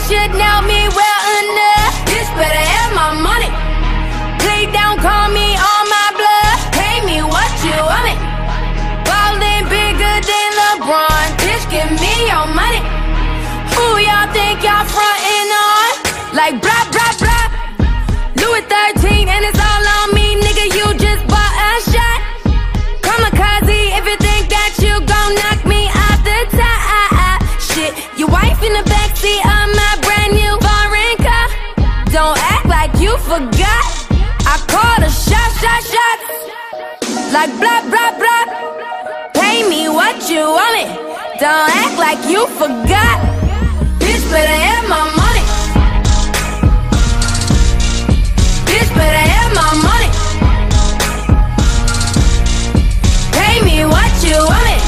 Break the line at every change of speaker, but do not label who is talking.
should know me well enough. Bitch better have my money. Please don't call me on my blood. Pay me what you want it. Ballin' bigger than LeBron. Bitch, give me your money. Who y'all think y'all frontin' on? Like blah, blah, blah. Louis 13 and it's all on me, nigga, you just bought a shot. Kamikaze if you think that you gon' knock me off the top. Shit, your wife in the backseat of my brand new foreign car. Don't act like you forgot. I called a shot. Like blah, blah, blah. Pay me what you want it. Don't act like you forgot. Bitch better have my money. Bitch better have my money. Pay me what you want it.